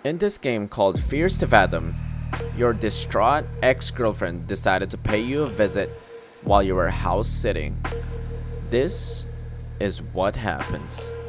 In this game called Fears to Fathom, your distraught ex-girlfriend decided to pay you a visit while you were house sitting. This is what happens.